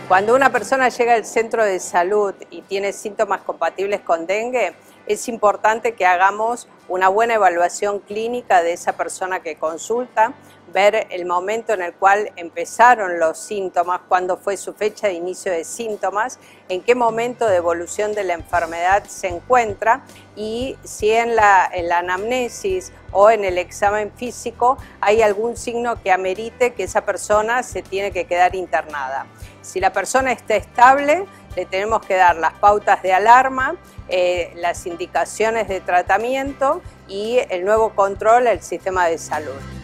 Cuando una persona llega al centro de salud y tiene síntomas compatibles con dengue, es importante que hagamos una buena evaluación clínica de esa persona que consulta, ver el momento en el cual empezaron los síntomas, cuándo fue su fecha de inicio de síntomas, en qué momento de evolución de la enfermedad se encuentra y si en la anamnesis o en el examen físico hay algún signo que amerite que esa persona se tiene que quedar internada. Si la persona está estable, le tenemos que dar las pautas de alarma, las indicaciones de tratamiento y el nuevo control al sistema de salud.